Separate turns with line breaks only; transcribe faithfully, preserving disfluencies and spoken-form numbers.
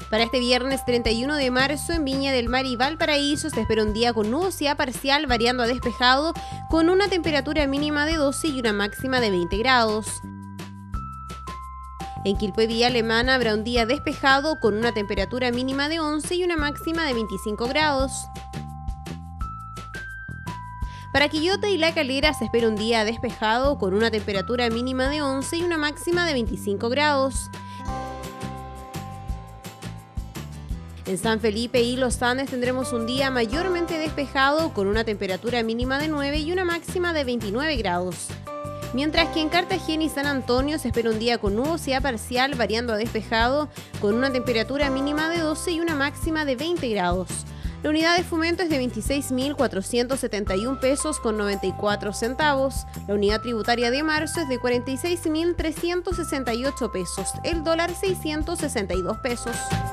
Para este viernes treinta y uno de marzo en Viña del Mar y Valparaíso se espera un día con nubosidad parcial variando a despejado con una temperatura mínima de doce y una máxima de veinte grados. En Quilpué, Villa Alemana habrá un día despejado con una temperatura mínima de once y una máxima de veinticinco grados. Para Quillota y La Calera se espera un día despejado con una temperatura mínima de once y una máxima de veinticinco grados. En San Felipe y Los Andes tendremos un día mayormente despejado con una temperatura mínima de nueve y una máxima de veintinueve grados. Mientras que en Cartagena y San Antonio se espera un día con nubosidad parcial variando a despejado con una temperatura mínima de doce y una máxima de veinte grados. La unidad de fomento es de veintiséis mil cuatrocientos setenta y un pesos con noventa y cuatro centavos. La unidad tributaria de marzo es de cuarenta y seis mil trescientos sesenta y ocho pesos. El dólar seiscientos sesenta y dos pesos.